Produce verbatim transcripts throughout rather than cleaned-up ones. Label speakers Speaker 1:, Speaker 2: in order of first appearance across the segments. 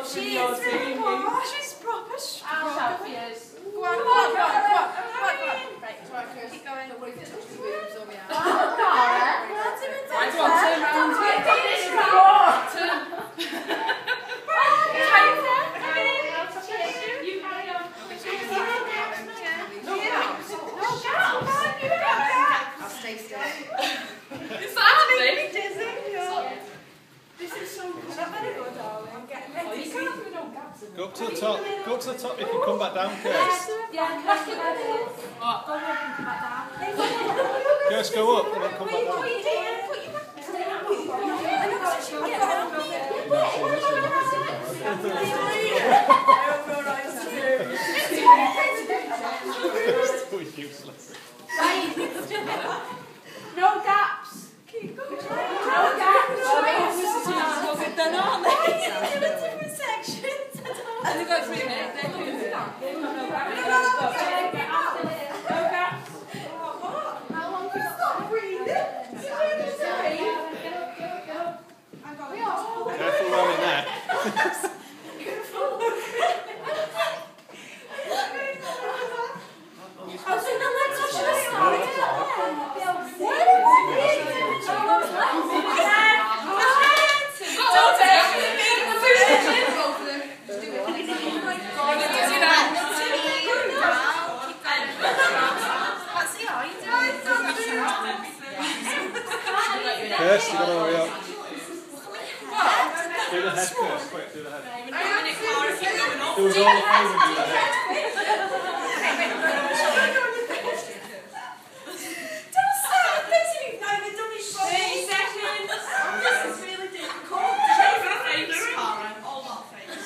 Speaker 1: She is really poor. She's proper strong.
Speaker 2: I'll shout for years.
Speaker 1: Go on, go on, go on, go on, go on, go on. Right, keep going.
Speaker 2: What if you touch the boobs or me out?
Speaker 1: Oh, Cara. That's even better.
Speaker 2: Right, go on, turn round.
Speaker 1: Turn.
Speaker 2: Turn. You carry on.
Speaker 1: No, get out. No, get out.
Speaker 2: I'll stay still.
Speaker 1: It's making me dizzy. This is so good. Not very good, darling. I'm getting ready.
Speaker 2: Oh, you can't do no gaps in
Speaker 3: Go up to the top. Go up to the top. You can come back down, Kirst.
Speaker 1: Yeah, Kirst, get ready. Go up and come back down.
Speaker 3: Kirst, go up and then come back down.
Speaker 1: What are you doing? Put your back down.
Speaker 3: So useless.
Speaker 1: No gaps. Keep going. No gaps. They're not. They're in different sections.
Speaker 2: And they go through there. They're doing that.
Speaker 1: No gaps. How long can you stop breathing?
Speaker 3: Careful around your neck. Kirst, you gotta hurry up. Do the head, Kirst. Quick, do the head. Do us all a favour and do the head.
Speaker 1: Don't start this. You've not even done it for thirty seconds. This is really difficult.
Speaker 2: All that face.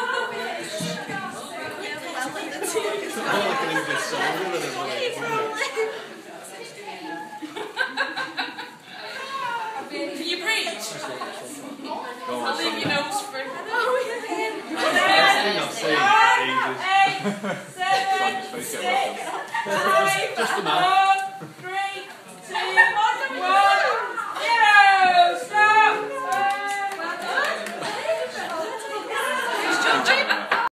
Speaker 3: It's more like an English song, rather than like,
Speaker 2: Can you preach? I'll leave your nose free.
Speaker 3: I've seen ages.
Speaker 1: Eight, seven, six, five,
Speaker 3: Just a man.